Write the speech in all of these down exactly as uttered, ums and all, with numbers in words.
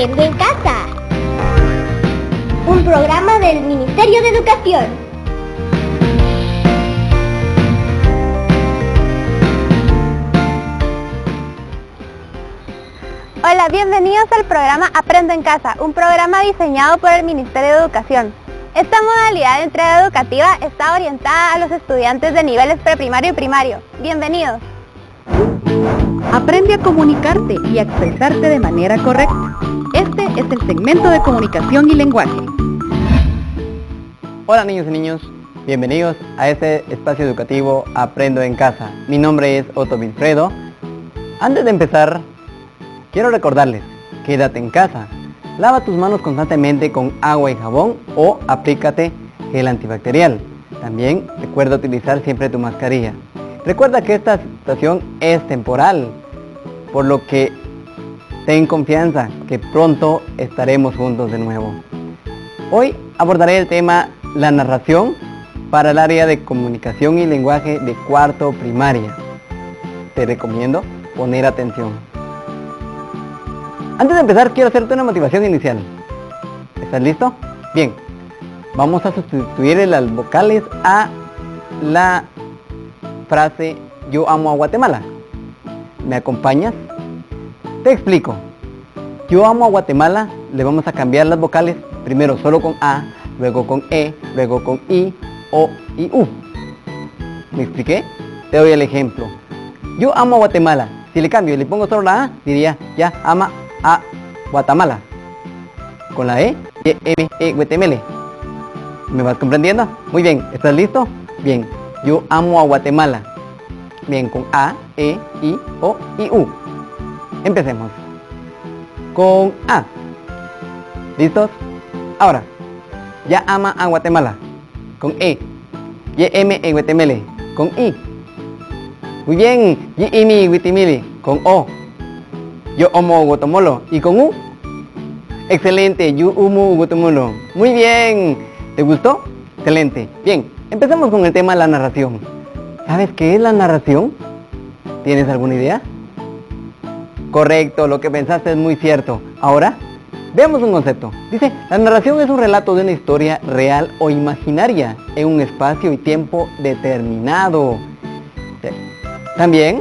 Aprende en Casa, un programa del Ministerio de Educación. Hola, bienvenidos al programa Aprende en Casa, un programa diseñado por el Ministerio de Educación. Esta modalidad de entrega educativa está orientada a los estudiantes de niveles preprimario y primario. Bienvenidos. Aprende a comunicarte y a expresarte de manera correcta. Este es el segmento de comunicación y lenguaje. Hola niños y niños, bienvenidos a este espacio educativo Aprendo en Casa. Mi nombre es Otto Wilfredo. Antes de empezar, quiero recordarles, quédate en casa. Lava tus manos constantemente con agua y jabón o aplícate gel antibacterial. También recuerda utilizar siempre tu mascarilla. Recuerda que esta situación es temporal, por lo que ten confianza que pronto estaremos juntos de nuevo. Hoy abordaré el tema la narración para el área de comunicación y lenguaje de cuarto primaria. Te recomiendo poner atención. Antes de empezar, quiero hacerte una motivación inicial. ¿Estás listo? Bien. Vamos a sustituir las vocales a la frase yo amo a Guatemala. ¿Me acompañas? Te explico. Yo amo a Guatemala, le vamos a cambiar las vocales, primero solo con A, luego con E, luego con I, O y U. ¿Me expliqué? Te doy el ejemplo. Yo amo a Guatemala. Si le cambio y le pongo solo la A, diría ya ama a Guatemala. Con la E, Y, M, E, Guatemala. ¿Me vas comprendiendo? Muy bien, ¿estás listo? Bien, yo amo a Guatemala. Bien, con A, E, I, O y U. Empecemos. Con A. ¿Listos? Ahora, ya ama a Guatemala. Con E. Y, M, E, Guatemala. Con I. Muy bien, Y, M, E, Guatemala. Con O. Yo amo Guatemala. ¿Y con U? Excelente, yo amo Guatemala. Muy bien. ¿Te gustó? Excelente. Bien, empecemos con el tema de la narración. ¿Sabes qué es la narración? ¿Tienes alguna idea? Correcto, lo que pensaste es muy cierto. Ahora, veamos un concepto. Dice, la narración es un relato de una historia real o imaginaria en un espacio y tiempo determinado. También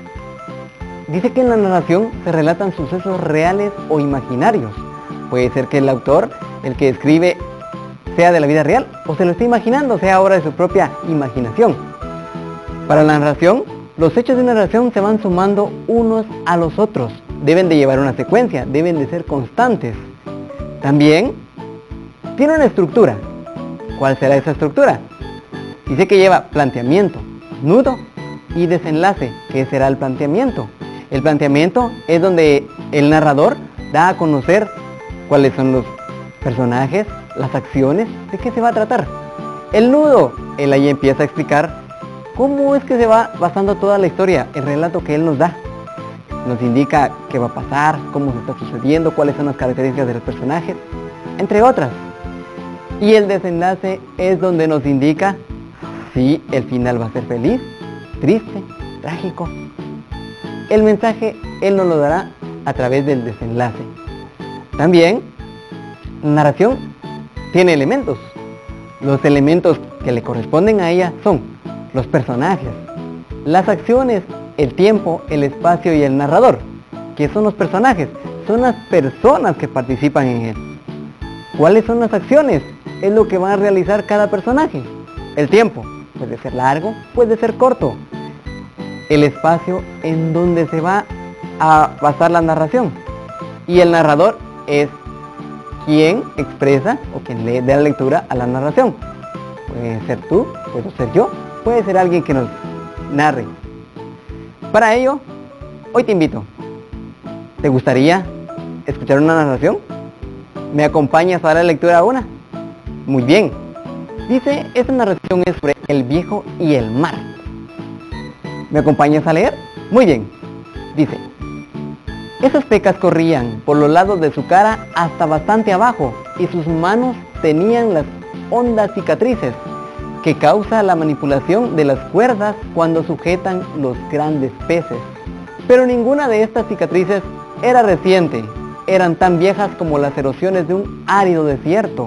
dice que en la narración se relatan sucesos reales o imaginarios. Puede ser que el autor, el que escribe, sea de la vida real o se lo esté imaginando, sea obra de su propia imaginación. Para la narración, los hechos de narración se van sumando unos a los otros. Deben de llevar una secuencia, deben de ser constantes. También tiene una estructura. ¿Cuál será esa estructura? Dice que lleva planteamiento, nudo y desenlace. ¿Qué será el planteamiento? El planteamiento es donde el narrador da a conocer cuáles son los personajes, las acciones, de qué se va a tratar. El nudo, él ahí empieza a explicar cómo es que se va basando toda la historia, el relato que él nos da. Nos indica qué va a pasar, cómo se está sucediendo, cuáles son las características de los personajes, entre otras. Y el desenlace es donde nos indica si el final va a ser feliz, triste, trágico. El mensaje él nos lo dará a través del desenlace. También, la narración tiene elementos. Los elementos que le corresponden a ella son los personajes, las acciones, el tiempo, el espacio y el narrador. ¿Qué son los personajes? Son las personas que participan en él. ¿Cuáles son las acciones? Es lo que va a realizar cada personaje. El tiempo puede ser largo, puede ser corto. El espacio en donde se va a basar la narración. Y el narrador es quien expresa o quien le da la lectura a la narración. Puede ser tú, puedo ser yo, puede ser alguien que nos narre. Para ello, hoy te invito. ¿Te gustaría escuchar una narración? ¿Me acompañas a dar la lectura a una? Muy bien. Dice, esta narración es sobre el viejo y el mar. ¿Me acompañas a leer? Muy bien. Dice, esas pecas corrían por los lados de su cara hasta bastante abajo y sus manos tenían las hondas cicatrices que causa la manipulación de las cuerdas cuando sujetan los grandes peces. Pero ninguna de estas cicatrices era reciente, eran tan viejas como las erosiones de un árido desierto.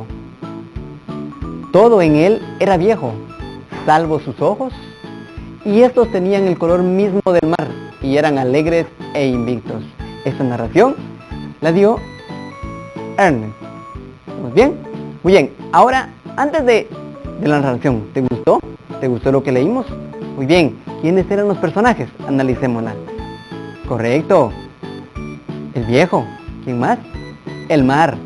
Todo en él era viejo, salvo sus ojos, y estos tenían el color mismo del mar, y eran alegres e invictos. Esta narración la dio Ernest. ¿Estamos bien? Muy bien, ahora, antes de, de la narración, ¿te gustó? ¿Te gustó lo que leímos? Muy bien, ¿quiénes eran los personajes? Analicémosla. Correcto. El viejo. ¿Quién más? El mar.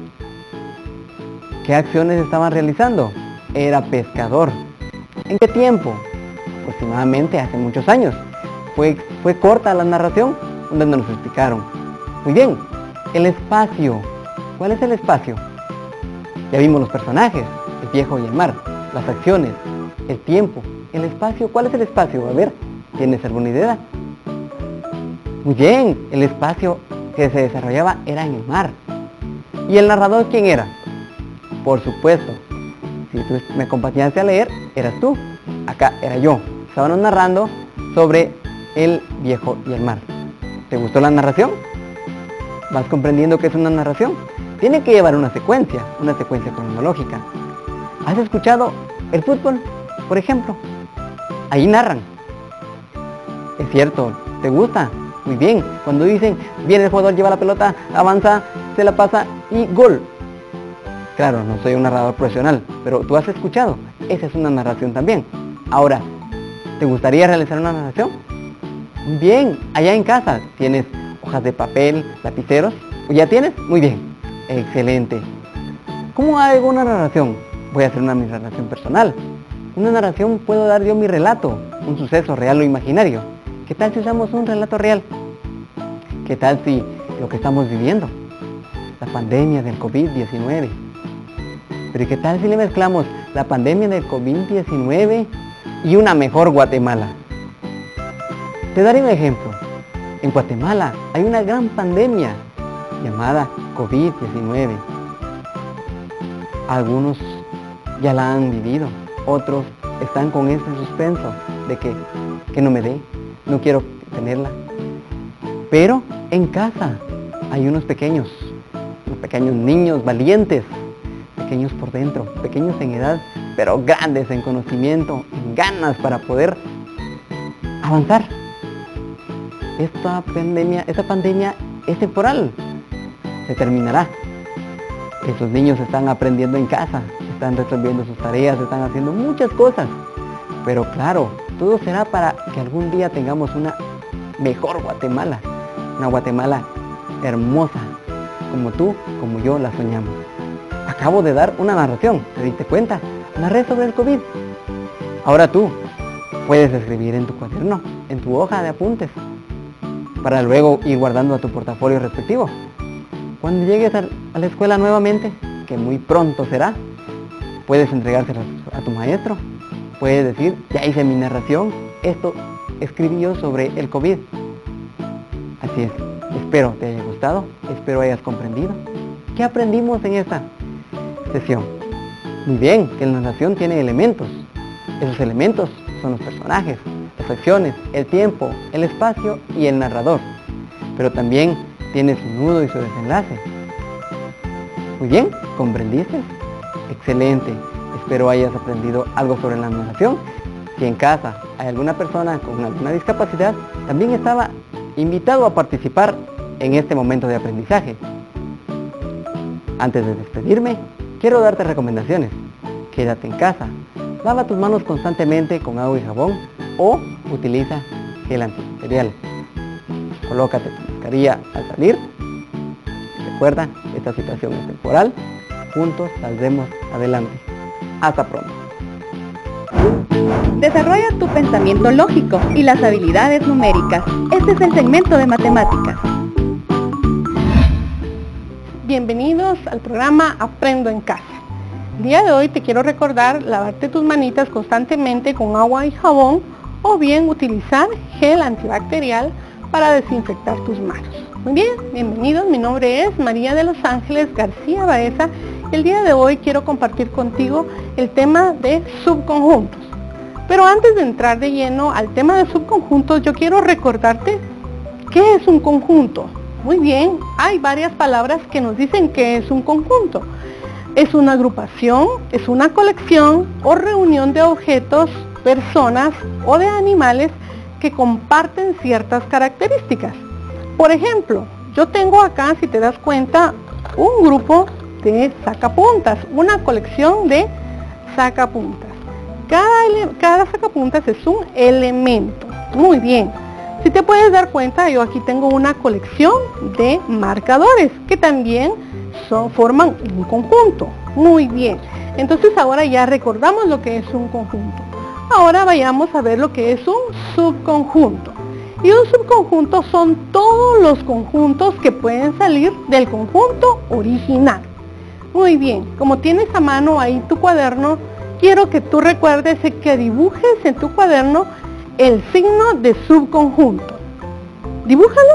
¿Qué acciones estaban realizando? Era pescador. ¿En qué tiempo? Aproximadamente hace muchos años. Fue, fue corta la narración, donde nos lo explicaron. Muy bien, el espacio. ¿Cuál es el espacio? Ya vimos los personajes, el viejo y el mar, las acciones, el tiempo, el espacio. ¿Cuál es el espacio? A ver, ¿tienes alguna idea? Muy bien, el espacio que se desarrollaba era en el mar. ¿Y el narrador quién era? Por supuesto, si tú me acompañaste a leer, eras tú. Acá era yo. Estábamos narrando sobre el viejo y el mar. ¿Te gustó la narración? ¿Vas comprendiendo qué es una narración? Tiene que llevar una secuencia, una secuencia cronológica. ¿Has escuchado el fútbol, por ejemplo? Ahí narran. Es cierto, ¿te gusta? Muy bien. Cuando dicen, viene el jugador, lleva la pelota, avanza, se la pasa y gol. Claro, no soy un narrador profesional, pero tú has escuchado. Esa es una narración también. Ahora, ¿te gustaría realizar una narración? Muy bien. Allá en casa, ¿tienes hojas de papel, lapiceros? ¿O ya tienes? Muy bien. Excelente. ¿Cómo hago una narración? Voy a hacer una mi narración personal. Una narración puedo dar yo mi relato, un suceso real o imaginario. ¿Qué tal si usamos un relato real? ¿Qué tal si lo que estamos viviendo? La pandemia del COVID diecinueve. Pero ¿qué tal si le mezclamos la pandemia del COVID diecinueve y una mejor Guatemala? Te daré un ejemplo. En Guatemala hay una gran pandemia llamada COVID diecinueve. Algunos ya la han vivido, otros están con ese suspenso de que, que no me dé, no quiero tenerla. Pero en casa hay unos pequeños, unos pequeños niños valientes, pequeños por dentro, pequeños en edad, pero grandes en conocimiento, en ganas para poder avanzar. Esta pandemia, esta pandemia es temporal, se terminará. Esos niños están aprendiendo en casa, están resolviendo sus tareas, están haciendo muchas cosas. Pero claro, todo será para que algún día tengamos una mejor Guatemala, una Guatemala hermosa, como tú, como yo la soñamos. Acabo de dar una narración, ¿te diste cuenta? Narré sobre el COVID. Ahora tú puedes escribir en tu cuaderno, en tu hoja de apuntes, para luego ir guardando a tu portafolio respectivo. Cuando llegues a la escuela nuevamente, que muy pronto será, puedes entregárselo a tu maestro. Puedes decir, ya hice mi narración, esto escribí yo sobre el COVID. Así es, espero te haya gustado, espero hayas comprendido. ¿Qué aprendimos en esta sesión? Muy bien, que la narración tiene elementos. Esos elementos son los personajes, las acciones, el tiempo, el espacio y el narrador. Pero también tiene su nudo y su desenlace. Muy bien, ¿comprendiste? Excelente. Espero hayas aprendido algo sobre la narración. Si en casa hay alguna persona con alguna discapacidad, también estaba invitado a participar en este momento de aprendizaje. Antes de despedirme, quiero darte recomendaciones. Quédate en casa. Lava tus manos constantemente con agua y jabón o utiliza gel antibacterial. Colócate tu mascarilla al salir. Recuerda, esta situación es temporal. Juntos saldremos adelante. Hasta pronto. Desarrolla tu pensamiento lógico y las habilidades numéricas. Este es el segmento de matemáticas. Bienvenidos al programa Aprendo en Casa. El día de hoy te quiero recordar lavarte tus manitas constantemente con agua y jabón o bien utilizar gel antibacterial para desinfectar tus manos. Muy bien, bienvenidos. Mi nombre es María de los Ángeles García Baeza. El día de hoy quiero compartir contigo el tema de subconjuntos. Pero antes de entrar de lleno al tema de subconjuntos, yo quiero recordarte qué es un conjunto. Muy bien, hay varias palabras que nos dicen que es un conjunto. Es una agrupación, es una colección o reunión de objetos, personas o de animales que comparten ciertas características. Por ejemplo, yo tengo acá, si te das cuenta, un grupo de sacapuntas, una colección de sacapuntas. Cada, ele- cada sacapuntas es un elemento. Muy bien. Si te puedes dar cuenta, yo aquí tengo una colección de marcadores que también son, forman un conjunto. Muy bien. Entonces ahora ya recordamos lo que es un conjunto. Ahora vayamos a ver lo que es un subconjunto. Y un subconjunto son todos los conjuntos que pueden salir del conjunto original. Muy bien, como tienes a mano ahí tu cuaderno, quiero que tú recuerdes que dibujes en tu cuaderno el signo de subconjunto. Dibújalo.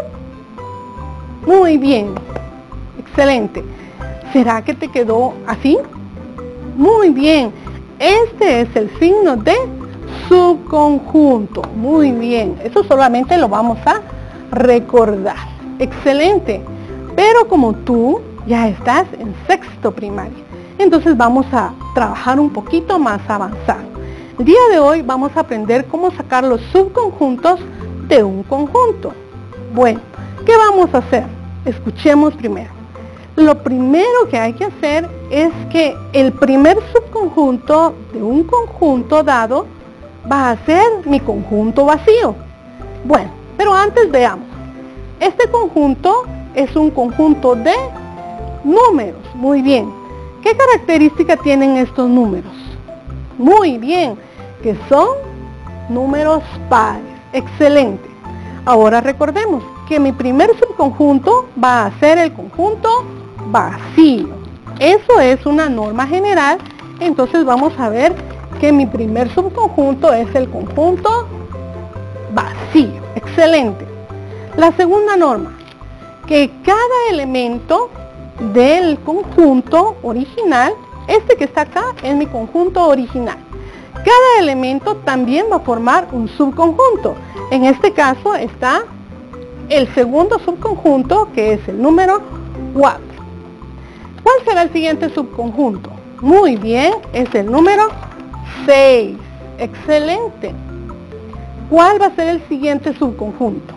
Muy bien, excelente. ¿Será que te quedó así? Muy bien, este es el signo de subconjunto. Muy bien, eso solamente lo vamos a recordar. Excelente. Pero como tú ya estás en sexto primaria, entonces vamos a trabajar un poquito más avanzado. El día de hoy vamos a aprender cómo sacar los subconjuntos de un conjunto. Bueno, ¿qué vamos a hacer? Escuchemos primero. Lo primero que hay que hacer es que el primer subconjunto de un conjunto dado va a ser mi conjunto vacío. Bueno, pero antes veamos. Este conjunto es un conjunto de números. Muy bien. ¿Qué característica tienen estos números? Muy bien, que son números pares. Excelente. Ahora recordemos que mi primer subconjunto va a ser el conjunto vacío. Eso es una norma general. Entonces vamos a ver que mi primer subconjunto es el conjunto vacío. Excelente. La segunda norma, que cada elemento del conjunto original, este que está acá es mi conjunto original. Cada elemento también va a formar un subconjunto. En este caso está el segundo subconjunto, que es el número cuatro. ¿Cuál será el siguiente subconjunto? Muy bien, es el número seis. Excelente. ¿Cuál va a ser el siguiente subconjunto?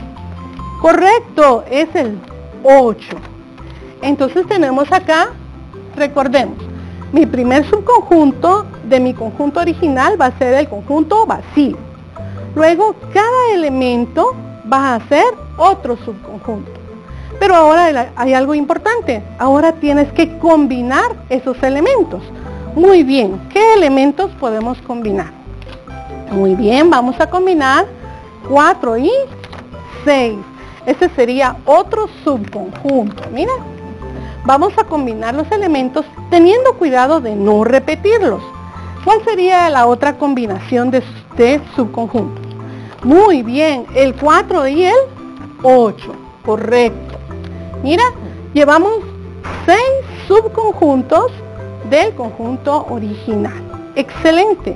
Correcto, es el ocho. Entonces tenemos acá, recordemos, mi primer subconjunto de mi conjunto original va a ser el conjunto vacío. Luego, cada elemento va a ser otro subconjunto. Pero ahora hay algo importante. Ahora tienes que combinar esos elementos. Muy bien, ¿qué elementos podemos combinar? Muy bien, vamos a combinar cuatro y seis. Ese sería otro subconjunto. Mira, vamos a combinar los elementos teniendo cuidado de no repetirlos. ¿Cuál sería la otra combinación de, de subconjuntos? Muy bien, el cuatro y el ocho. Correcto. Mira, llevamos seis subconjuntos del conjunto original. Excelente.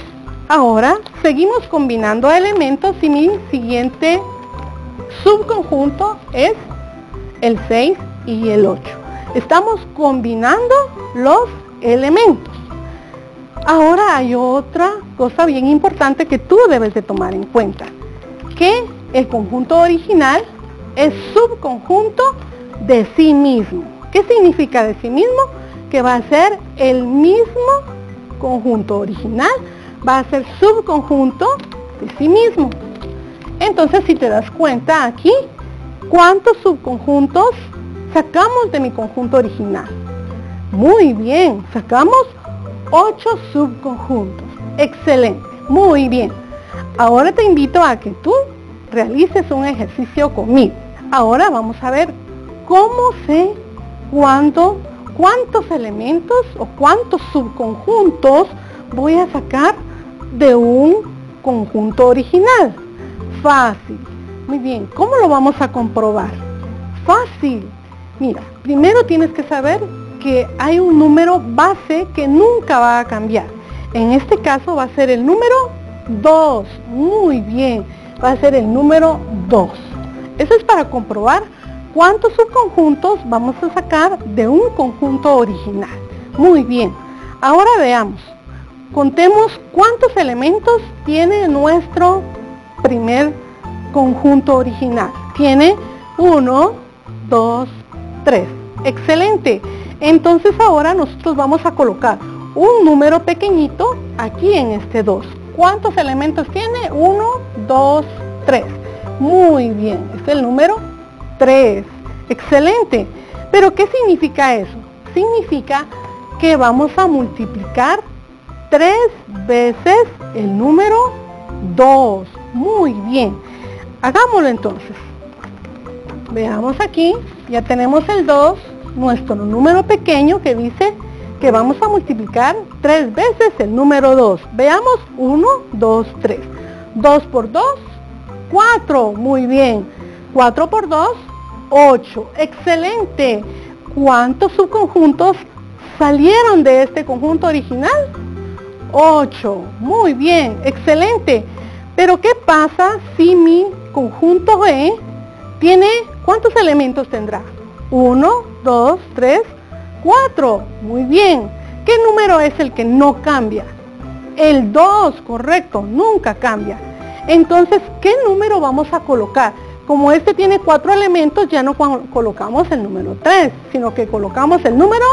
Ahora seguimos combinando elementos y mi siguiente subconjunto es el seis y el ocho. Estamos combinando los elementos. Ahora hay otra cosa bien importante que tú debes de tomar en cuenta, que el conjunto original es subconjunto de sí mismo. ¿Qué significa de sí mismo? Que va a ser el mismo conjunto original, va a ser subconjunto de sí mismo. Entonces, si te das cuenta aquí, ¿cuántos subconjuntos sacamos de mi conjunto original? Muy bien, sacamos ocho subconjuntos. Excelente, muy bien. Ahora te invito a que tú realices un ejercicio conmigo. Ahora vamos a ver cómo sé cuánto, cuántos elementos o cuántos subconjuntos voy a sacar de un conjunto original. Fácil. Muy bien, ¿cómo lo vamos a comprobar? Fácil. Mira, primero tienes que saber que hay un número base que nunca va a cambiar. En este caso va a ser el número dos. Muy bien, va a ser el número dos. Eso es para comprobar ¿cuántos subconjuntos vamos a sacar de un conjunto original? Muy bien, ahora veamos. Contemos cuántos elementos tiene nuestro primer conjunto original. Tiene uno, dos, tres. Excelente. Entonces ahora nosotros vamos a colocar un número pequeñito aquí en este dos. ¿Cuántos elementos tiene? uno, dos, tres. Muy bien, es el número tres. Excelente. ¿Pero qué significa eso? Significa que vamos a multiplicar tres veces el número dos. Muy bien. Hagámoslo entonces. Veamos aquí, ya tenemos el dos, nuestro número pequeño que dice que vamos a multiplicar tres veces el número dos. Veamos, uno, dos, tres. dos por dos, cuatro. Muy bien. cuatro por dos, ocho. Excelente. ¿Cuántos subconjuntos salieron de este conjunto original? ocho. Muy bien. Excelente. Pero ¿qué pasa si mi conjunto E tiene, ¿cuántos elementos tendrá? uno, dos, tres, cuatro. Muy bien. ¿Qué número es el que no cambia? El dos, correcto, nunca cambia. Entonces, ¿qué número vamos a colocar? Como este tiene cuatro elementos, ya no colocamos el número tres, sino que colocamos el número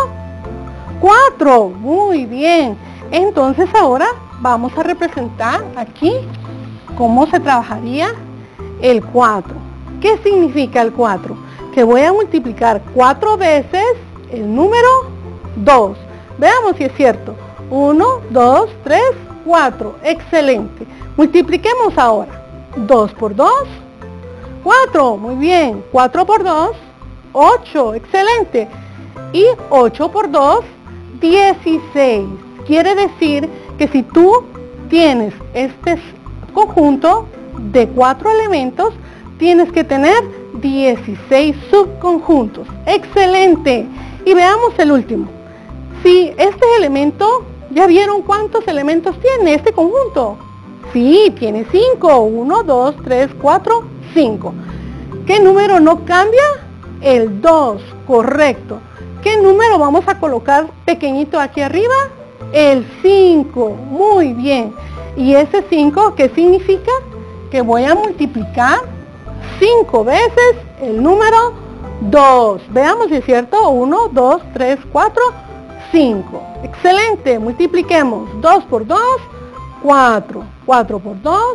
cuatro. Muy bien. Entonces ahora vamos a representar aquí cómo se trabajaría el cuatro. ¿Qué significa el cuatro? Que voy a multiplicar cuatro veces el número dos. Veamos si es cierto. uno, dos, tres, cuatro. Excelente. Multipliquemos ahora. dos por dos, cuatro. Muy bien. cuatro por dos, ocho. Excelente. Y ocho por dos, dieciséis. Quiere decir que si tú tienes este conjunto de cuatro elementos, tienes que tener dieciséis subconjuntos. Excelente. Y veamos el último. Si este elemento, ¿ya vieron cuántos elementos tiene este conjunto? Sí, tiene cinco. uno, dos, tres, cuatro, cinco. ¿Qué número no cambia? El dos, correcto. ¿Qué número vamos a colocar pequeñito aquí arriba? El cinco. Muy bien. ¿Y ese cinco qué significa? Que voy a multiplicar cinco veces el número dos. Veamos si es cierto. uno, dos, tres, cuatro, cinco. Excelente. Multipliquemos. dos por dos, cuatro. cuatro por dos,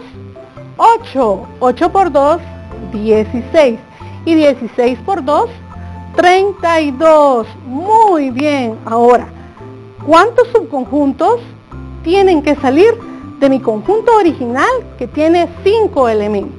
ocho. ocho por dos, dieciséis. Y dieciséis por dos, treinta y dos. Muy bien. Ahora, ¿cuántos subconjuntos tienen que salir de mi conjunto original que tiene cinco elementos?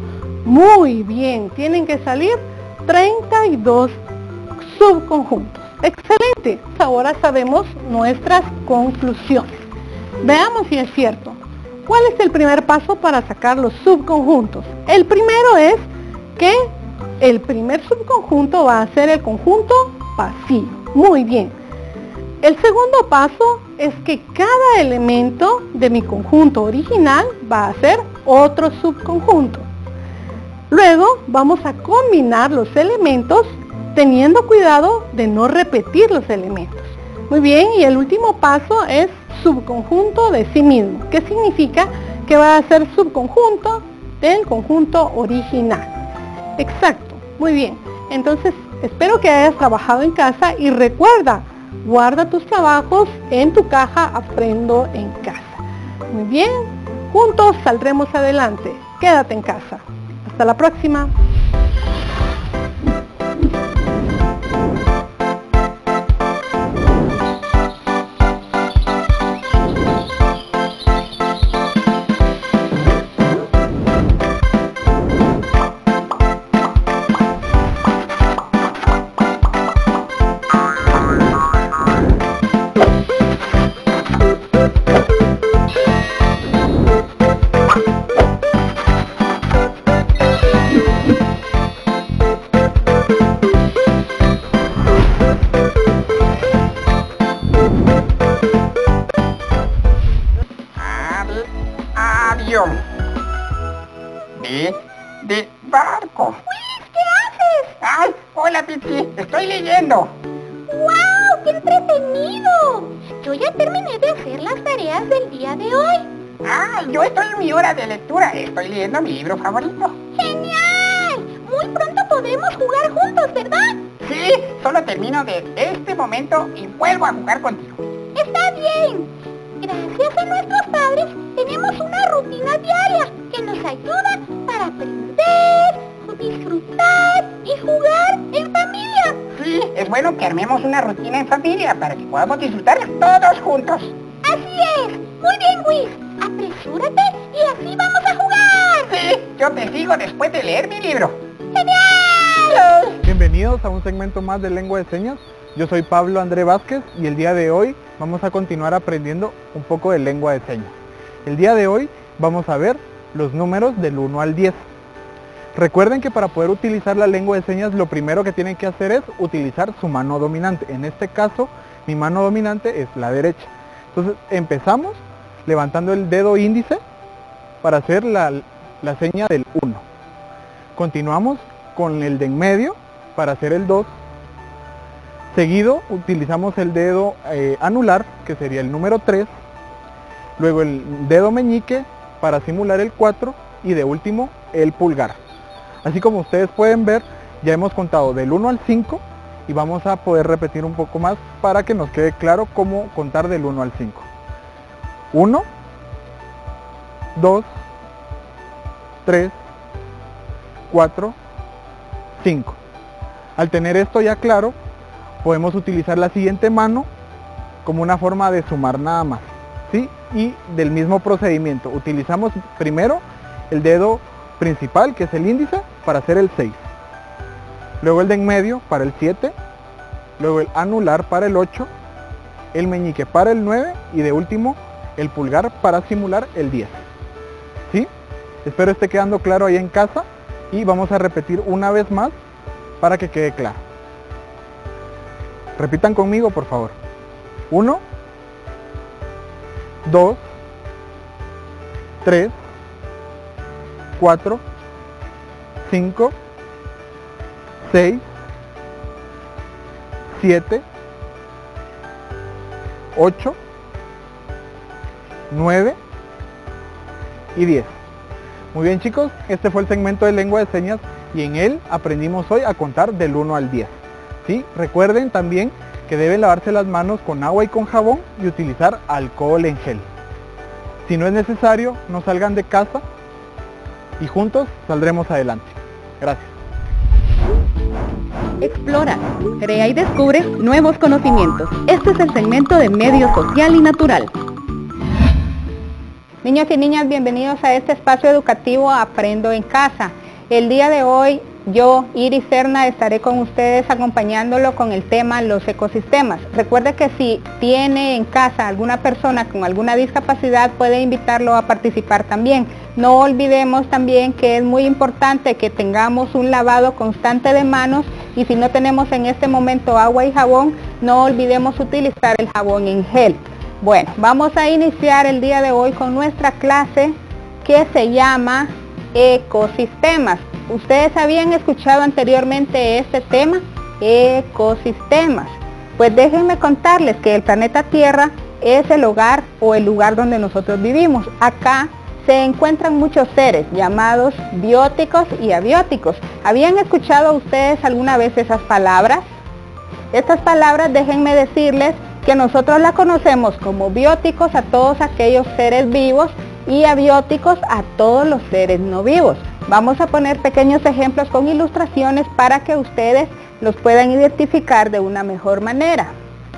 Muy bien, tienen que salir treinta y dos subconjuntos. Excelente. Ahora sabemos nuestras conclusiones. Veamos si es cierto. ¿Cuál es el primer paso para sacar los subconjuntos? El primero es que el primer subconjunto va a ser el conjunto vacío. Muy bien. El segundo paso es que cada elemento de mi conjunto original va a ser otro subconjunto. Luego vamos a combinar los elementos teniendo cuidado de no repetir los elementos. Muy bien, y el último paso es subconjunto de sí mismo, que significa que va a ser subconjunto del conjunto original. Exacto, muy bien. Entonces, espero que hayas trabajado en casa y recuerda, guarda tus trabajos en tu caja Aprendo en Casa. Muy bien, juntos saldremos adelante. Quédate en casa. Hasta la próxima. Hola, Piti, estoy leyendo. ¡Wow! ¡Qué entretenido! Yo ya terminé de hacer las tareas del día de hoy. Ah, yo estoy en mi hora de lectura. Estoy leyendo mi libro favorito. ¡Genial! Muy pronto podemos jugar juntos, ¿verdad? Sí, solo termino de este momento y vuelvo a jugar contigo. Está bien. Gracias a nuestros padres tenemos una rutina diaria que nos ayuda para aprender, disfrutar y jugar en familia. Sí, es bueno que armemos una rutina en familia para que podamos disfrutar todos juntos. Así es. Muy bien, Whis. Apresúrate y así vamos a jugar. Sí, yo te sigo después de leer mi libro. ¡Genial! Bienvenidos a un segmento más de Lengua de Señas. Yo soy Pablo André Vázquez y el día de hoy vamos a continuar aprendiendo un poco de lengua de señas. El día de hoy vamos a ver los números del uno al diez. Recuerden que para poder utilizar la lengua de señas lo primero que tienen que hacer es utilizar su mano dominante. En este caso, mi mano dominante es la derecha. Entonces empezamos levantando el dedo índice para hacer la, la seña del uno. Continuamos con el de en medio para hacer el dos. Seguido utilizamos el dedo eh, anular, que sería el número tres. Luego el dedo meñique para simular el cuatro. Y de último el pulgar. Así como ustedes pueden ver, ya hemos contado del uno al cinco y vamos a poder repetir un poco más para que nos quede claro cómo contar del uno al cinco. uno, dos, tres, cuatro, cinco. Al tener esto ya claro, podemos utilizar la siguiente mano como una forma de sumar nada más, ¿sí? Y del mismo procedimiento, utilizamos primero el dedo principal, que es el índice, para hacer el seis. Luego el de en medio para el siete. Luego el anular para el ocho. El meñique para el nueve. Y de último el pulgar para simular el diez. ¿Sí? Espero esté quedando claro ahí en casa. Y vamos a repetir una vez más para que quede claro. Repitan conmigo, por favor. uno, dos, tres, cuatro, cinco, seis, siete, ocho, nueve y diez. Muy bien, chicos, este fue el segmento de lengua de señas y en él aprendimos hoy a contar del uno al diez. ¿Sí? Recuerden también que deben lavarse las manos con agua y con jabón y utilizar alcohol en gel. Si no es necesario, no salgan de casa y juntos saldremos adelante. Gracias. Explora, crea y descubre nuevos conocimientos. Este es el segmento de Medio Social y Natural. Niños y niñas, bienvenidos a este espacio educativo Aprendo en Casa. El día de hoy yo, Iris Serna, estaré con ustedes acompañándolo con el tema los ecosistemas. Recuerde que si tiene en casa alguna persona con alguna discapacidad, puede invitarlo a participar también. No olvidemos también que es muy importante que tengamos un lavado constante de manos y si no tenemos en este momento agua y jabón, no olvidemos utilizar el jabón en gel. Bueno, vamos a iniciar el día de hoy con nuestra clase que se llama ecosistemas. ¿Ustedes habían escuchado anteriormente este tema? Ecosistemas. Pues déjenme contarles que el planeta Tierra es el hogar o el lugar donde nosotros vivimos. Acá se encuentran muchos seres llamados bióticos y abióticos. ¿Habían escuchado ustedes alguna vez esas palabras? Estas palabras, déjenme decirles que nosotros las conocemos como bióticos a todos aquellos seres vivos y abióticos a todos los seres no vivos. Vamos a poner pequeños ejemplos con ilustraciones para que ustedes los puedan identificar de una mejor manera.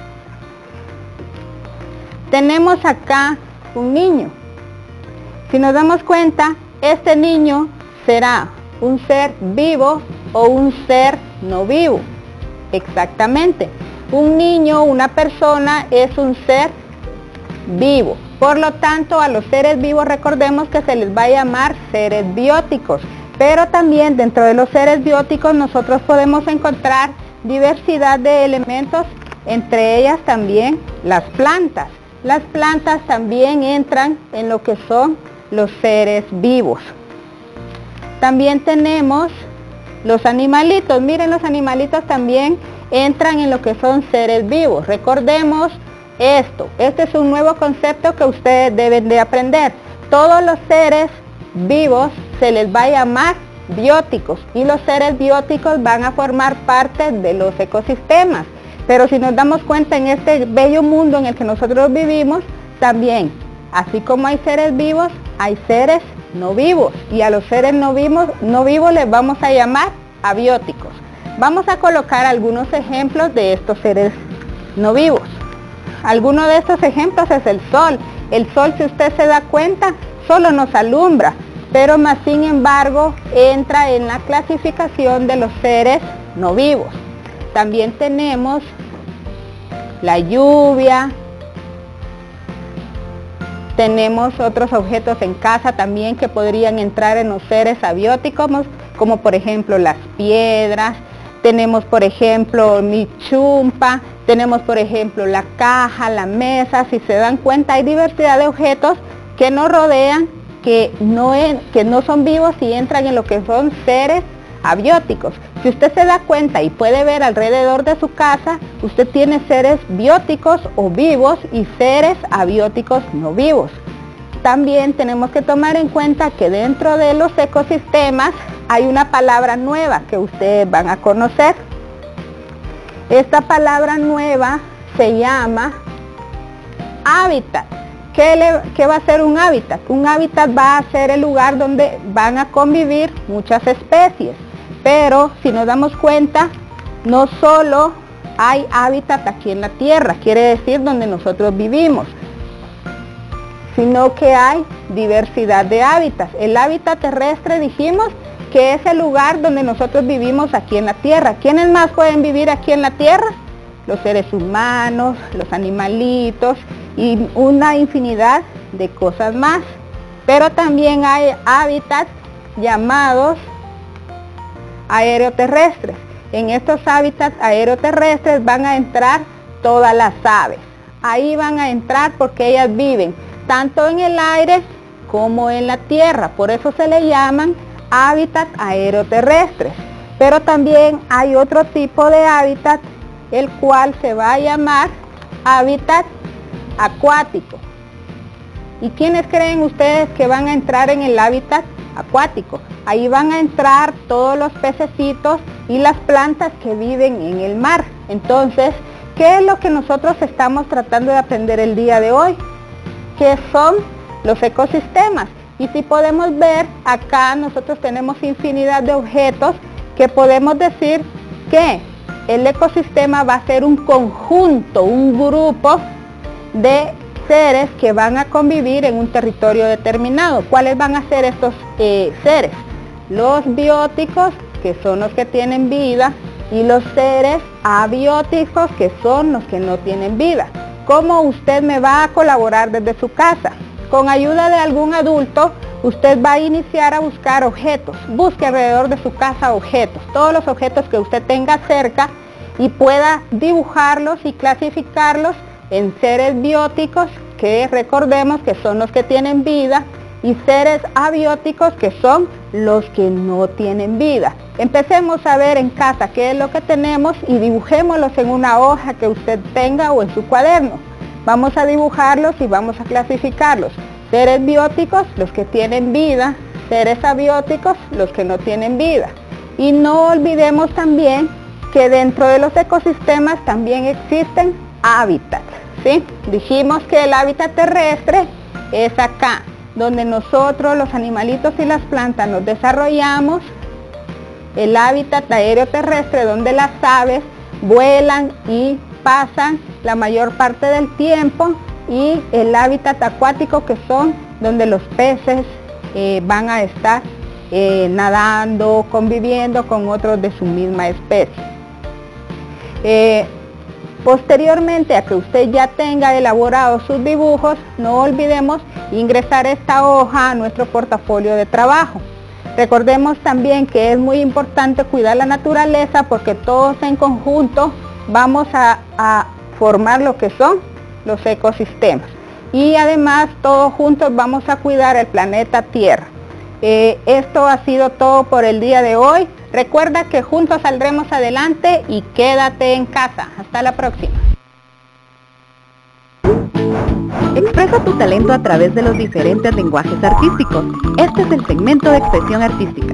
Tenemos acá un niño. Si nos damos cuenta, este niño será un ser vivo o un ser no vivo. Exactamente. Un niño, una persona, es un ser vivo. Por lo tanto, a los seres vivos recordemos que se les va a llamar seres bióticos. Pero también dentro de los seres bióticos nosotros podemos encontrar diversidad de elementos, entre ellas también las plantas. Las plantas también entran en lo que son los seres vivos. También tenemos Los animalitos, miren, los animalitos también entran en lo que son seres vivos. Recordemos esto, este es un nuevo concepto que ustedes deben de aprender. Todos los seres vivos se les va a llamar bióticos y los seres bióticos van a formar parte de los ecosistemas. Pero si nos damos cuenta, en este bello mundo en el que nosotros vivimos, también, así como hay seres vivos, hay seres no vivos, y a los seres no vivos, no vivos les vamos a llamar abióticos. Vamos a colocar algunos ejemplos de estos seres no vivos. Alguno de estos ejemplos es el sol. El sol, si usted se da cuenta, solo nos alumbra, pero más sin embargo entra en la clasificación de los seres no vivos. También tenemos la lluvia, tenemos otros objetos en casa también que podrían entrar en los seres abióticos, como por ejemplo las piedras, tenemos por ejemplo mi chumpa, tenemos por ejemplo la caja, la mesa. Si se dan cuenta, hay diversidad de objetos que nos rodean, que no, es, que no son vivos y entran en lo que son seres abióticos. Si usted se da cuenta y puede ver alrededor de su casa, usted tiene seres bióticos o vivos y seres abióticos no vivos. También tenemos que tomar en cuenta que dentro de los ecosistemas hay una palabra nueva que ustedes van a conocer. Esta palabra nueva se llama hábitat. ¿Qué, le, ¿Qué va a ser un hábitat? Un hábitat va a ser el lugar donde van a convivir muchas especies. Pero si nos damos cuenta, no solo hay hábitat aquí en la Tierra, quiere decir donde nosotros vivimos, sino que hay diversidad de hábitats. El hábitat terrestre dijimos que es el lugar donde nosotros vivimos aquí en la Tierra. ¿Quiénes más pueden vivir aquí en la Tierra? Los seres humanos, los animalitos y una infinidad de cosas más. Pero también hay hábitats llamados aeroterrestres. En estos hábitats aeroterrestres van a entrar todas las aves. Ahí van a entrar porque ellas viven tanto en el aire como en la tierra. Por eso se le llaman hábitats aeroterrestres. Pero también hay otro tipo de hábitat, el cual se va a llamar hábitat acuático. ¿Y quiénes creen ustedes que van a entrar en el hábitat acuático? Ahí van a entrar todos los pececitos y las plantas que viven en el mar. Entonces, ¿qué es lo que nosotros estamos tratando de aprender el día de hoy? ¿Qué son los ecosistemas? Y si podemos ver, acá nosotros tenemos infinidad de objetos que podemos decir que el ecosistema va a ser un conjunto, un grupo de seres que van a convivir en un territorio determinado. ¿Cuáles van a ser estos eh, seres? Los bióticos, que son los que tienen vida, y los seres abióticos, que son los que no tienen vida. ¿Cómo usted me va a colaborar desde su casa? Con ayuda de algún adulto, usted va a iniciar a buscar objetos. Busque alrededor de su casa objetos, todos los objetos que usted tenga cerca y pueda dibujarlos y clasificarlos en seres bióticos, que recordemos que son los que tienen vida, y seres abióticos, que son los que no tienen vida. Empecemos a ver en casa qué es lo que tenemos y dibujémoslos en una hoja que usted tenga o en su cuaderno. Vamos a dibujarlos y vamos a clasificarlos. Seres bióticos, los que tienen vida; seres abióticos, los que no tienen vida. Y no olvidemos también que dentro de los ecosistemas también existen hábitats, ¿sí? Dijimos que el hábitat terrestre es acá, donde nosotros, los animalitos y las plantas, nos desarrollamos. El hábitat aéreo terrestre, donde las aves vuelan y pasan la mayor parte del tiempo, y el hábitat acuático, que son donde los peces eh, van a estar eh, nadando, conviviendo con otros de su misma especie. Eh, Posteriormente a que usted ya tenga elaborados sus dibujos, no olvidemos ingresar esta hoja a nuestro portafolio de trabajo. Recordemos también que es muy importante cuidar la naturaleza, porque todos en conjunto vamos a, a formar lo que son los ecosistemas. Y además todos juntos vamos a cuidar el planeta Tierra. Eh, esto ha sido todo por el día de hoy. Recuerda que juntos saldremos adelante y quédate en casa. Hasta la próxima. Expresa tu talento a través de los diferentes lenguajes artísticos. Este es el segmento de expresión artística.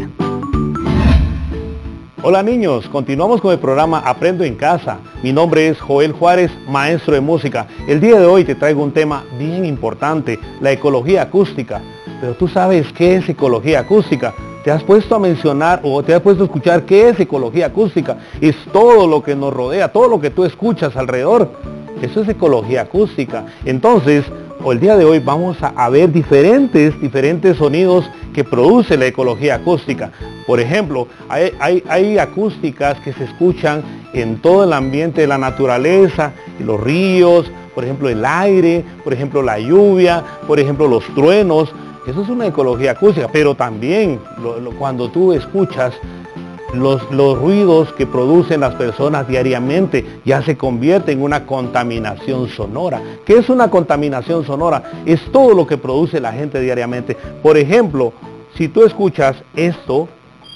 Hola niños, continuamos con el programa Aprendo en Casa. Mi nombre es Joel Juárez, maestro de música. El día de hoy te traigo un tema bien importante, la ecología acústica. Pero tú sabes qué es ecología acústica. ¿Te has puesto a mencionar o te has puesto a escuchar qué es ecología acústica? Es todo lo que nos rodea, todo lo que tú escuchas alrededor. Eso es ecología acústica. Entonces, el día de hoy vamos a, a ver diferentes, diferentes sonidos que produce la ecología acústica. Por ejemplo, hay, hay, hay acústicas que se escuchan en todo el ambiente de la naturaleza, en los ríos, por ejemplo el aire, por ejemplo la lluvia, por ejemplo los truenos. Eso es una ecología acústica, pero también lo, lo, cuando tú escuchas Los, los ruidos que producen las personas diariamente ya se convierte en una contaminación sonora. ¿Qué es una contaminación sonora? Es todo lo que produce la gente diariamente. Por ejemplo, si tú escuchas esto,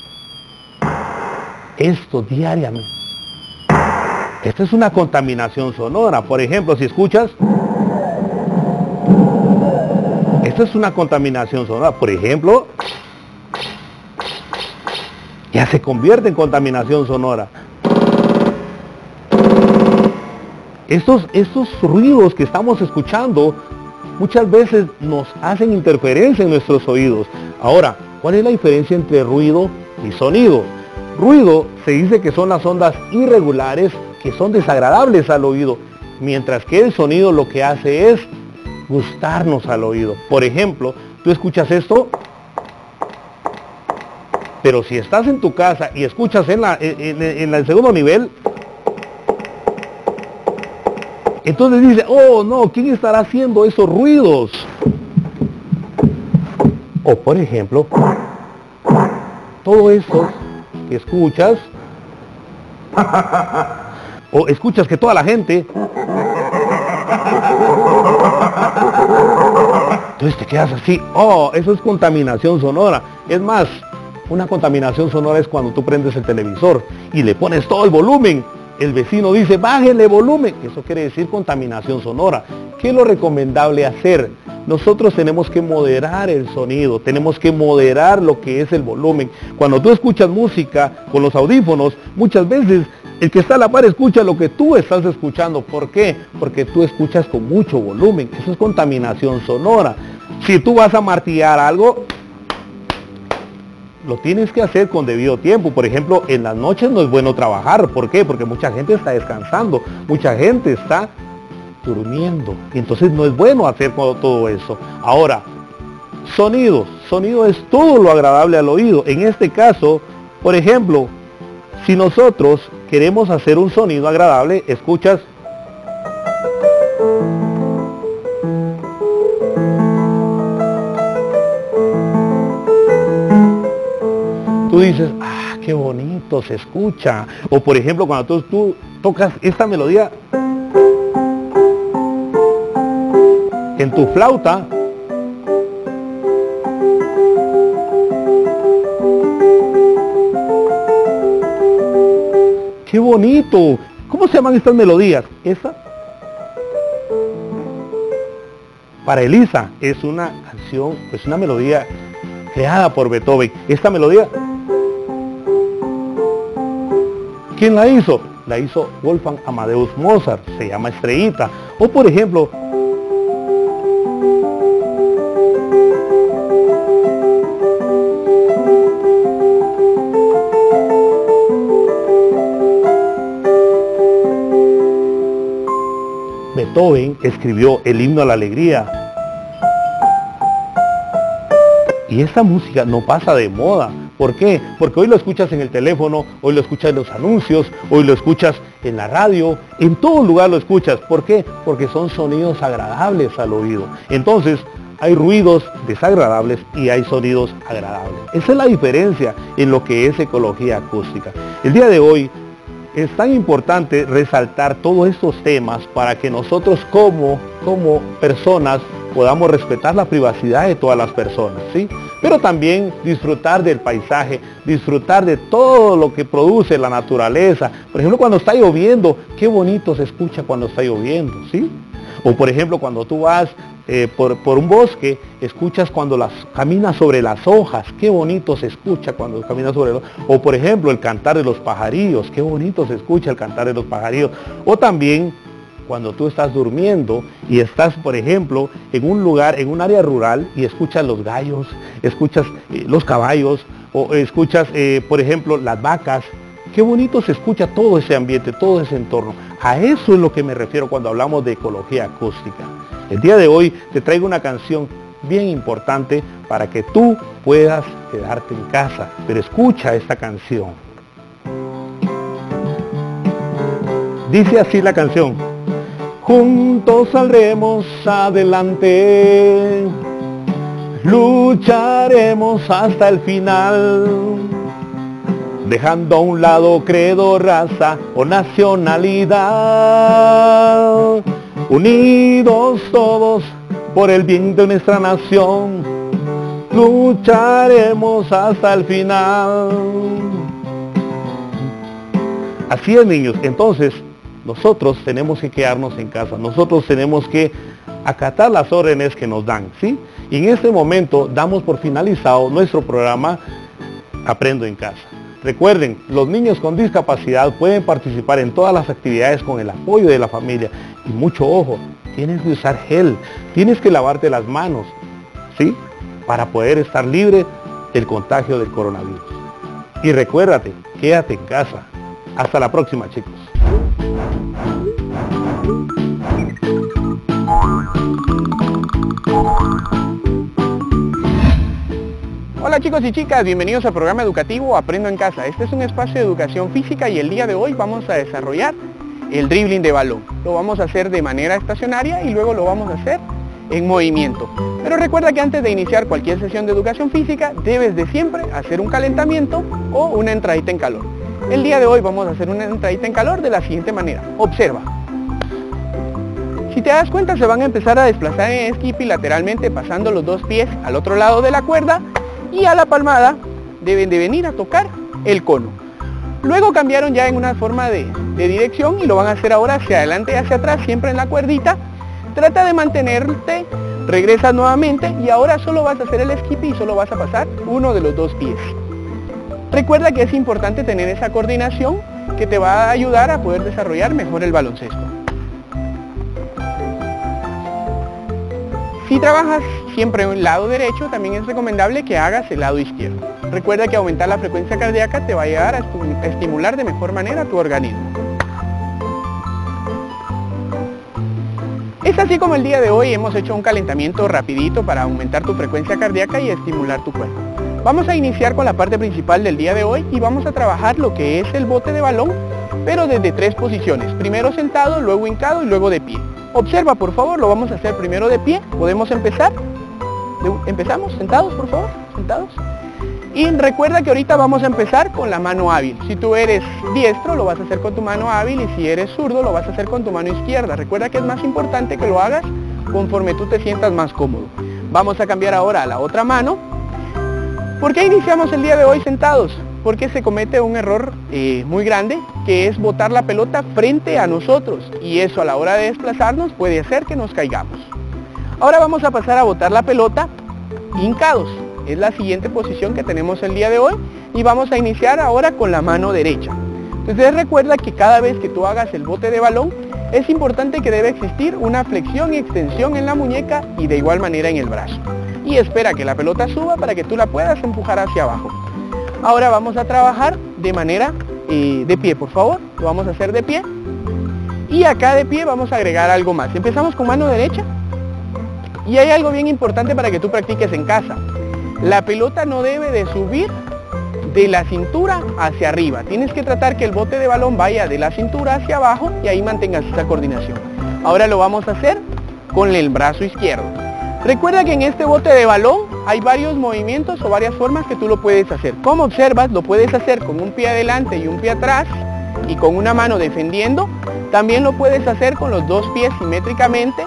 esto diariamente, esta es una contaminación sonora. Por ejemplo, si escuchas, esta es una contaminación sonora. Por ejemplo, ya se convierte en contaminación sonora. Estos, estos ruidos que estamos escuchando muchas veces nos hacen interferencia en nuestros oídos. Ahora, ¿cuál es la diferencia entre ruido y sonido? Ruido se dice que son las ondas irregulares que son desagradables al oído, mientras que el sonido lo que hace es gustarnos al oído. Por ejemplo, tú escuchas esto, pero si estás en tu casa y escuchas en, la, en, en el segundo nivel, entonces dice, oh no, ¿quién estará haciendo esos ruidos? O por ejemplo, todo eso que escuchas, o escuchas que toda la gente, entonces te quedas así, oh, eso es contaminación sonora. Es más, una contaminación sonora es cuando tú prendes el televisor y le pones todo el volumen. El vecino dice, bájele volumen. Eso quiere decir contaminación sonora. ¿Qué es lo recomendable hacer? Nosotros tenemos que moderar el sonido, tenemos que moderar lo que es el volumen. Cuando tú escuchas música con los audífonos, muchas veces el que está a la par escucha lo que tú estás escuchando. ¿Por qué? Porque tú escuchas con mucho volumen. Eso es contaminación sonora. Si tú vas a martillar algo, lo tienes que hacer con debido tiempo. Por ejemplo, en las noches no es bueno trabajar. ¿Por qué? Porque mucha gente está descansando, mucha gente está durmiendo. Entonces no es bueno hacer todo eso. Ahora, sonidos. Sonido es todo lo agradable al oído. En este caso, por ejemplo, si nosotros queremos hacer un sonido agradable, escuchas. Tú dices, ah, qué bonito se escucha. O por ejemplo, cuando tú, tú tocas esta melodía en tu flauta, qué bonito. ¿Cómo se llaman estas melodías? Esta, para Elisa, es una canción, es una melodía creada por Beethoven. Esta melodía, ¿quién la hizo? La hizo Wolfgang Amadeus Mozart, se llama Estrellita. O por ejemplo, Beethoven escribió el himno a la alegría. Y esta música no pasa de moda. ¿Por qué? Porque hoy lo escuchas en el teléfono, hoy lo escuchas en los anuncios, hoy lo escuchas en la radio, en todo lugar lo escuchas. ¿Por qué? Porque son sonidos agradables al oído. Entonces, hay ruidos desagradables y hay sonidos agradables. Esa es la diferencia en lo que es ecología acústica. El día de hoy es tan importante resaltar todos estos temas para que nosotros como, como personas podamos respetar la privacidad de todas las personas, ¿sí? Pero también disfrutar del paisaje, disfrutar de todo lo que produce la naturaleza. Por ejemplo, cuando está lloviendo, qué bonito se escucha cuando está lloviendo, ¿sí? O por ejemplo, cuando tú vas eh, por, por un bosque, escuchas cuando las, caminas sobre las hojas, qué bonito se escucha cuando caminas sobre las hojas. O por ejemplo, el cantar de los pajarillos, qué bonito se escucha el cantar de los pajarillos. O también cuando tú estás durmiendo y estás, por ejemplo, en un lugar, en un área rural y escuchas los gallos, escuchas eh, los caballos o escuchas, eh, por ejemplo, las vacas. Qué bonito se escucha todo ese ambiente, todo ese entorno. A eso es lo que me refiero cuando hablamos de ecología acústica. El día de hoy te traigo una canción bien importante para que tú puedas quedarte en casa. Pero escucha esta canción. Dice así la canción. Juntos saldremos adelante, lucharemos hasta el final, dejando a un lado credo, raza o nacionalidad, unidos todos por el bien de nuestra nación, lucharemos hasta el final. Así es, niños. Entonces, nosotros tenemos que quedarnos en casa, nosotros tenemos que acatar las órdenes que nos dan, ¿sí? Y en este momento damos por finalizado nuestro programa Aprendo en Casa. Recuerden, los niños con discapacidad pueden participar en todas las actividades con el apoyo de la familia. Y mucho ojo, tienes que usar gel, tienes que lavarte las manos, ¿sí? Para poder estar libre del contagio del coronavirus. Y recuérdate, quédate en casa. Hasta la próxima, chicos. Hola chicos y chicas, bienvenidos al programa educativo Aprendo en Casa. Este es un espacio de educación física y el día de hoy vamos a desarrollar el dribbling de balón. Lo vamos a hacer de manera estacionaria y luego lo vamos a hacer en movimiento. Pero recuerda que antes de iniciar cualquier sesión de educación física debes de siempre hacer un calentamiento o una entradita en calor. El día de hoy vamos a hacer una entradita en calor de la siguiente manera. Observa. Si te das cuenta, se van a empezar a desplazar en skippy lateralmente pasando los dos pies al otro lado de la cuerda y a la palmada deben de venir a tocar el cono. Luego cambiaron ya en una forma de, de dirección y lo van a hacer ahora hacia adelante y hacia atrás, siempre en la cuerdita. Trata de mantenerte, regresas nuevamente y ahora solo vas a hacer el skippy y solo vas a pasar uno de los dos pies. Recuerda que es importante tener esa coordinación que te va a ayudar a poder desarrollar mejor el baloncesto. Si trabajas siempre en el lado derecho, también es recomendable que hagas el lado izquierdo. Recuerda que aumentar la frecuencia cardíaca te va a ayudar a estimular de mejor manera tu organismo. Es así como el día de hoy hemos hecho un calentamiento rapidito para aumentar tu frecuencia cardíaca y estimular tu cuerpo. Vamos a iniciar con la parte principal del día de hoy y vamos a trabajar lo que es el bote de balón, pero desde tres posiciones. Primero sentado, luego hincado y luego de pie. Observa, por favor, lo vamos a hacer primero de pie. ¿Podemos empezar? ¿Empezamos? ¿Sentados, por favor? ¿Sentados? Y recuerda que ahorita vamos a empezar con la mano hábil. Si tú eres diestro, lo vas a hacer con tu mano hábil, y si eres zurdo, lo vas a hacer con tu mano izquierda. Recuerda que es más importante que lo hagas conforme tú te sientas más cómodo. Vamos a cambiar ahora a la otra mano. ¿Por qué iniciamos el día de hoy sentados? Porque se comete un error eh, muy grande, que es botar la pelota frente a nosotros, y eso a la hora de desplazarnos puede hacer que nos caigamos. Ahora vamos a pasar a botar la pelota hincados. Es la siguiente posición que tenemos el día de hoy, y vamos a iniciar ahora con la mano derecha. Entonces recuerda que cada vez que tú hagas el bote de balón, es importante que debe existir una flexión y extensión en la muñeca y de igual manera en el brazo. Y espera que la pelota suba para que tú la puedas empujar hacia abajo. Ahora vamos a trabajar de manera eh, de pie, por favor. Lo vamos a hacer de pie. Y acá de pie vamos a agregar algo más. Empezamos con mano derecha. Y hay algo bien importante para que tú practiques en casa. La pelota no debe de subir de la cintura hacia arriba. Tienes que tratar que el bote de balón vaya de la cintura hacia abajo y ahí mantengas esa coordinación. Ahora lo vamos a hacer con el brazo izquierdo. Recuerda que en este bote de balón hay varios movimientos o varias formas que tú lo puedes hacer. Como observas, lo puedes hacer con un pie adelante y un pie atrás y con una mano defendiendo. También lo puedes hacer con los dos pies simétricamente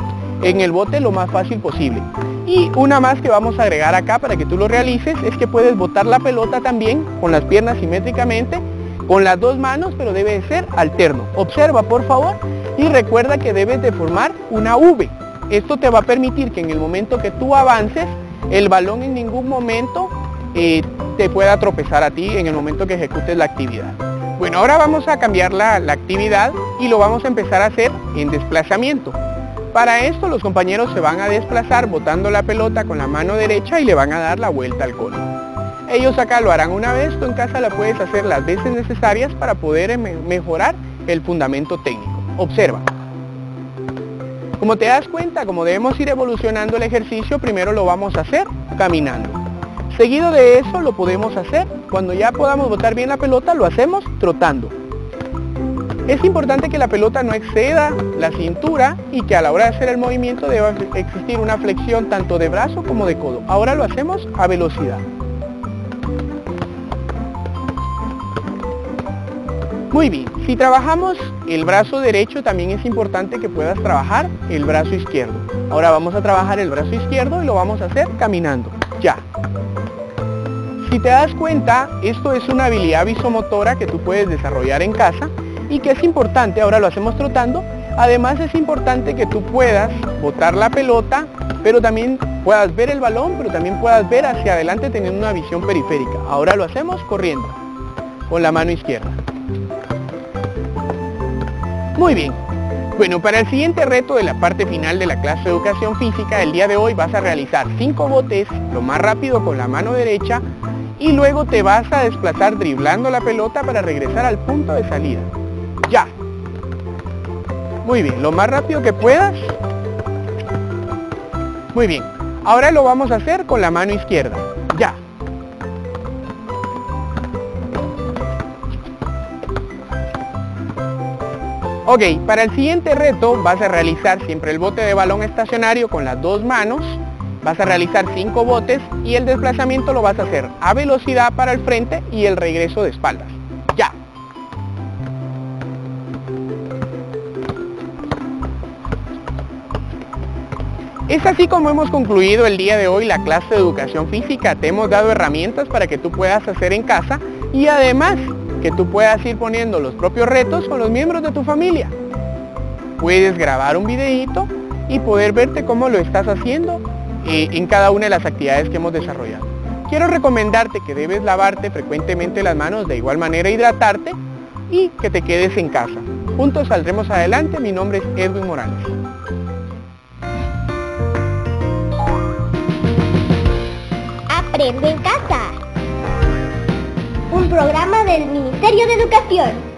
en el bote lo más fácil posible. Y una más que vamos a agregar acá para que tú lo realices es que puedes botar la pelota también con las piernas simétricamente, con las dos manos, pero debe de ser alterno. Observa por favor y recuerda que debes de formar una V. Esto te va a permitir que en el momento que tú avances, el balón en ningún momento eh, te pueda tropezar a ti en el momento que ejecutes la actividad. Bueno, ahora vamos a cambiar la, la actividad y lo vamos a empezar a hacer en desplazamiento. Para esto los compañeros se van a desplazar botando la pelota con la mano derecha y le van a dar la vuelta al cono. Ellos acá lo harán una vez, tú en casa la puedes hacer las veces necesarias para poder me- mejorar el fundamento técnico. Observa. Como te das cuenta, como debemos ir evolucionando el ejercicio, primero lo vamos a hacer caminando. Seguido de eso lo podemos hacer, cuando ya podamos botar bien la pelota, lo hacemos trotando. Es importante que la pelota no exceda la cintura y que a la hora de hacer el movimiento deba existir una flexión tanto de brazo como de codo. Ahora lo hacemos a velocidad. Muy bien, si trabajamos el brazo derecho, también es importante que puedas trabajar el brazo izquierdo. Ahora vamos a trabajar el brazo izquierdo y lo vamos a hacer caminando. Ya. Si te das cuenta, esto es una habilidad visomotora que tú puedes desarrollar en casa y que es importante, ahora lo hacemos trotando. Además es importante que tú puedas botar la pelota, pero también puedas ver el balón, pero también puedas ver hacia adelante teniendo una visión periférica. Ahora lo hacemos corriendo, con la mano izquierda. Muy bien. Bueno, para el siguiente reto de la parte final de la clase de educación física, el día de hoy vas a realizar cinco botes lo más rápido con la mano derecha y luego te vas a desplazar driblando la pelota para regresar al punto de salida. Ya. Muy bien, lo más rápido que puedas. Muy bien. Ahora lo vamos a hacer con la mano izquierda. Ya. Ok, para el siguiente reto vas a realizar siempre el bote de balón estacionario con las dos manos, vas a realizar cinco botes y el desplazamiento lo vas a hacer a velocidad para el frente y el regreso de espaldas. Ya. Es así como hemos concluido el día de hoy la clase de educación física. Te hemos dado herramientas para que tú puedas hacer en casa y además que tú puedas ir poniendo los propios retos con los miembros de tu familia. Puedes grabar un videíto y poder verte cómo lo estás haciendo eh, en cada una de las actividades que hemos desarrollado. Quiero recomendarte que debes lavarte frecuentemente las manos, de igual manera hidratarte y que te quedes en casa. Juntos saldremos adelante. Mi nombre es Edwin Morales. Aprendo en casa. Un programa del Ministerio de Educación.